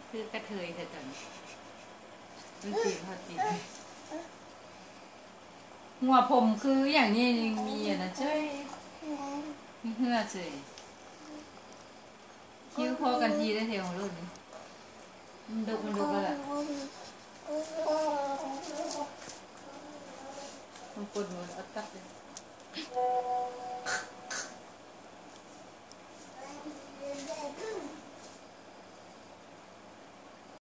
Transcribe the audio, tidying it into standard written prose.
คือกระเทยแต่จังมันตีพอตีหัวผมคืออย่างนี้มีอ่ะนะเจ้ยมีเหือเจ้ยคิ้วพอกันทีได้เทียวของรุ่นนี้มันดุแล้วล่ะมันปวดหัวอัดตับเลย